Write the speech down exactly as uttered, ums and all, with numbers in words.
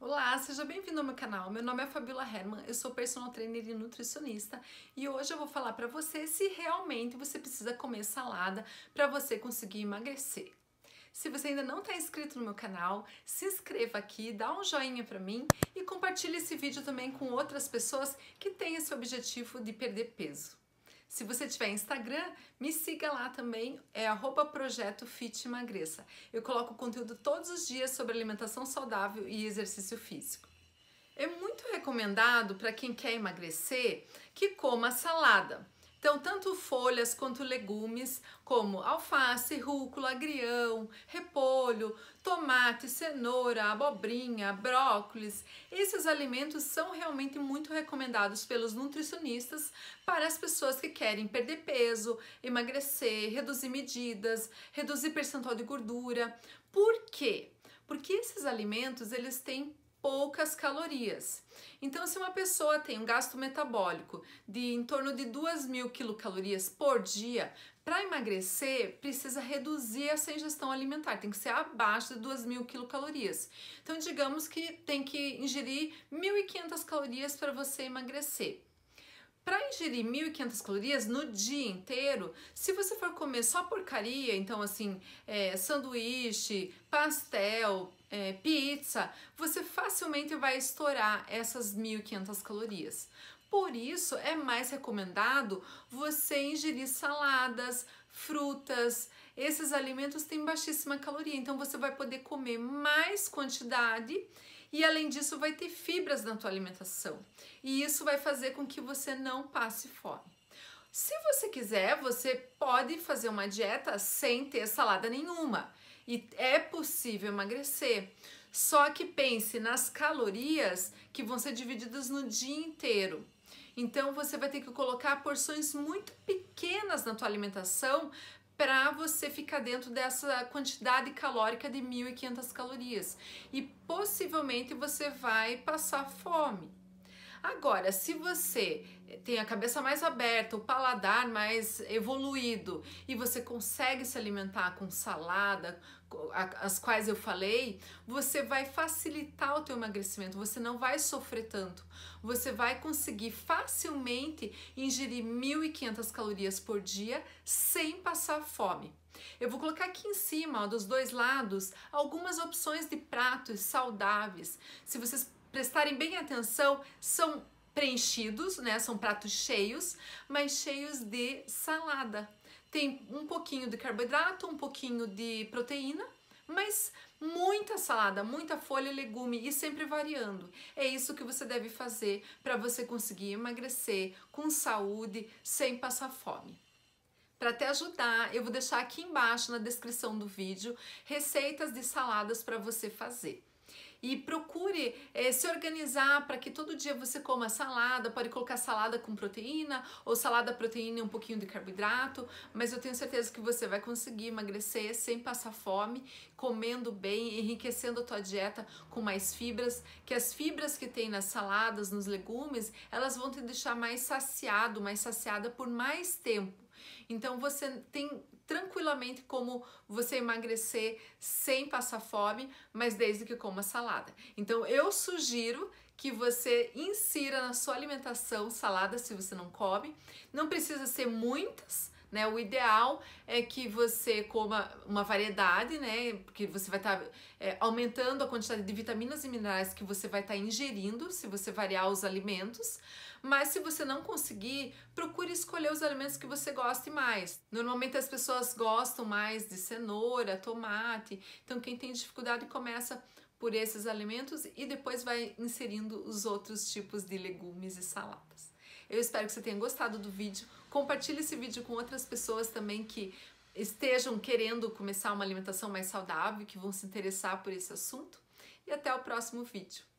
Olá, seja bem-vindo ao meu canal. Meu nome é Fabiola Herman, eu sou personal trainer e nutricionista e hoje eu vou falar para você se realmente você precisa comer salada para você conseguir emagrecer. Se você ainda não está inscrito no meu canal, se inscreva aqui, dá um joinha para mim e compartilhe esse vídeo também com outras pessoas que têm esse objetivo de perder peso. Se você tiver Instagram, me siga lá também, é arroba projeto fit emagreça. Eu coloco conteúdo todos os dias sobre alimentação saudável e exercício físico. É muito recomendado para quem quer emagrecer que coma salada. Então, tanto folhas quanto legumes, como alface, rúcula, agrião, repolho, tomate, cenoura, abobrinha, brócolis. Esses alimentos são realmente muito recomendados pelos nutricionistas para as pessoas que querem perder peso, emagrecer, reduzir medidas, reduzir percentual de gordura. Por quê? Porque esses alimentos, eles têm poucas calorias. Então, se uma pessoa tem um gasto metabólico de em torno de duas mil quilocalorias por dia, para emagrecer precisa reduzir essa ingestão alimentar, tem que ser abaixo de duas mil quilocalorias. Então, digamos que tem que ingerir mil e quinhentas calorias para você emagrecer. Para ingerir mil e quinhentas calorias no dia inteiro, se você for comer só porcaria, então assim, é, sanduíche, pastel, é, pizza, você facilmente vai estourar essas mil e quinhentas calorias. Por isso, é mais recomendado você ingerir saladas, frutas. Esses alimentos têm baixíssima caloria, então você vai poder comer mais quantidade e além disso vai ter fibras na tua alimentação. E isso vai fazer com que você não passe fome. Se você quiser, você pode fazer uma dieta sem ter salada nenhuma. E é possível emagrecer. Só que pense nas calorias que vão ser divididas no dia inteiro. Então você vai ter que colocar porções muito pequenas na tua alimentação para você ficar dentro dessa quantidade calórica de mil e quinhentas calorias. E possivelmente você vai passar fome. Agora, se você tem a cabeça mais aberta, o paladar mais evoluído e você consegue se alimentar com salada, as quais eu falei, você vai facilitar o teu emagrecimento, você não vai sofrer tanto. Você vai conseguir facilmente ingerir mil e quinhentas calorias por dia sem passar fome. Eu vou colocar aqui em cima, ó, dos dois lados, algumas opções de pratos saudáveis. Se vocês prestarem bem atenção, são preenchidos, né? São pratos cheios, mas cheios de salada. Tem um pouquinho de carboidrato, um pouquinho de proteína, mas muita salada, muita folha e legume e sempre variando. É isso que você deve fazer para você conseguir emagrecer com saúde, sem passar fome. Para te ajudar, eu vou deixar aqui embaixo na descrição do vídeo receitas de saladas para você fazer. E procure eh, se organizar para que todo dia você coma salada, pode colocar salada com proteína ou salada, proteína e um pouquinho de carboidrato, mas eu tenho certeza que você vai conseguir emagrecer sem passar fome, comendo bem, enriquecendo a tua dieta com mais fibras, que as fibras que tem nas saladas, nos legumes, elas vão te deixar mais saciado, mais saciada por mais tempo. Então você tem tranquilamente como você emagrecer sem passar fome, mas desde que coma salada. Então eu sugiro que você insira na sua alimentação salada se você não come. Não precisa ser muitas, né? O ideal é que você coma uma variedade, né? Porque você vai estar tá, é, aumentando a quantidade de vitaminas e minerais que você vai estar tá ingerindo se você variar os alimentos. Mas se você não conseguir, procure escolher os alimentos que você goste mais. Normalmente as pessoas gostam mais de cenoura, tomate. Então quem tem dificuldade começa por esses alimentos e depois vai inserindo os outros tipos de legumes e saladas. Eu espero que você tenha gostado do vídeo. Compartilhe esse vídeo com outras pessoas também que estejam querendo começar uma alimentação mais saudável, que vão se interessar por esse assunto. E até o próximo vídeo.